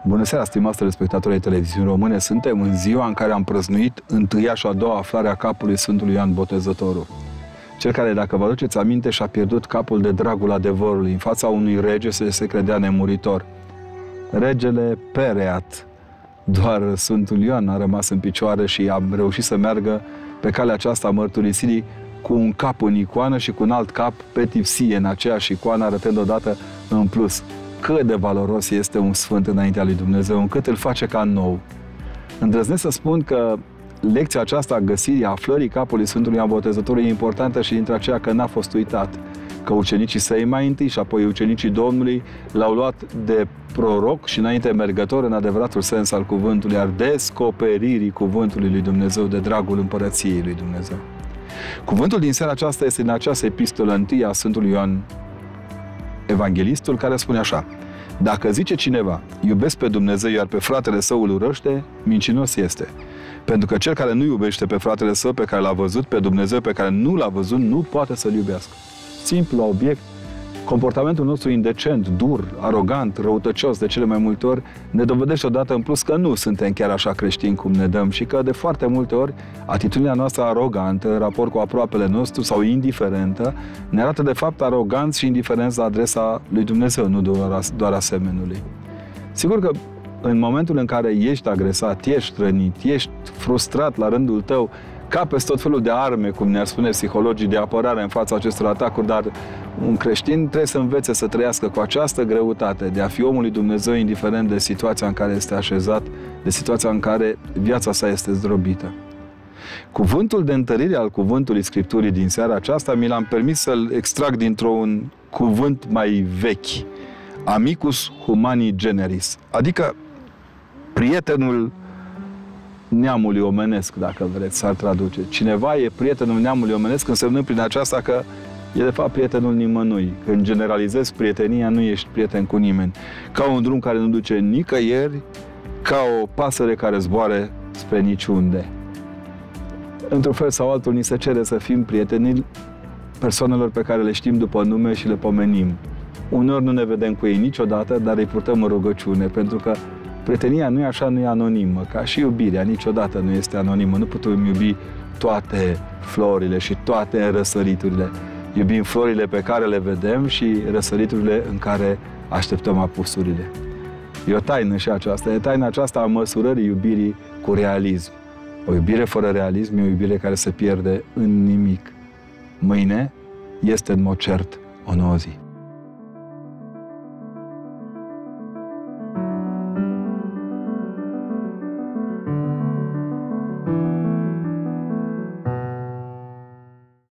Bună seara, stimați telespectatori ai televiziunii române! Suntem în ziua în care am prăznuit întâia și a doua aflare a capului Sfântului Ioan Botezătorul. Cel care, dacă vă aduceți aminte, și-a pierdut capul de dragul adevărului în fața unui rege se credea nemuritor. Regele Pereat. Doar Sfântul Ioan a rămas în picioare și a reușit să meargă pe calea aceasta a mărturisirii cu un cap în icoană și cu un alt cap pe tipsie în aceeași icoană, arătând odată în plus cât de valoros este un sfânt înaintea lui Dumnezeu, încât îl face ca nou. Îndrăznesc să spun că lecția aceasta a găsirii, a aflării capului Sfântului Ioan Botezătorul e importantă și dintre aceea că n-a fost uitat. Că ucenicii săi mai întâi și apoi ucenicii Domnului l-au luat de proroc și înainte mergător în adevăratul sens al cuvântului, al descoperirii cuvântului lui Dumnezeu, de dragul împărăției lui Dumnezeu. Cuvântul din seara aceasta este în această epistolă întâi a Sfântului Ioan Evanghelistul, care spune așa: dacă zice cineva, iubesc pe Dumnezeu, iar pe fratele său îl urăște, mincinos este. Pentru că cel care nu iubește pe fratele său pe care l-a văzut, pe Dumnezeu pe care nu l-a văzut, nu poate să-l iubească. Simplu, obiect, comportamentul nostru indecent, dur, arogant, răutăcios de cele mai multe ori ne dovedește odată în plus că nu suntem chiar așa creștini cum ne dăm și că de foarte multe ori atitudinea noastră arogantă în raport cu aproapele nostru sau indiferentă ne arată de fapt aroganți și indiferenți la adresa lui Dumnezeu, nu doar a semenului. Sigur că în momentul în care ești agresat, ești rănit, ești frustrat la rândul tău, capeți tot felul de arme, cum ne-ar spune psihologii, de apărare în fața acestor atacuri, dar un creștin trebuie să învețe să trăiască cu această greutate de a fi omul lui Dumnezeu, indiferent de situația în care este așezat, de situația în care viața sa este zdrobită. Cuvântul de întărire al cuvântului Scripturii din seara aceasta mi l-am permis să-l extrag dintr-un cuvânt mai vechi, amicus humani generis, adică prietenul neamului omenesc, dacă vreți, s-ar traduce. Cineva e prietenul neamului omenesc, însemnând prin aceasta că e de fapt prietenul nimănui. Când generalizezi prietenia, nu ești prieten cu nimeni. Ca un drum care nu duce nicăieri, ca o pasăre care zboare spre niciunde. Într-un fel sau altul, ni se cere să fim prieteni persoanelor pe care le știm după nume și le pomenim. Uneori nu ne vedem cu ei niciodată, dar îi purtăm în rugăciune, pentru că prietenia nu e așa, nu e anonimă, ca și iubirea niciodată nu este anonimă. Nu putem iubi toate florile și toate răsăriturile. Iubim florile pe care le vedem și răsăriturile în care așteptăm apusurile. E o taină și aceasta. E taina aceasta a măsurării iubirii cu realism. O iubire fără realism e o iubire care se pierde în nimic. Mâine este în mod cert o nouă zi.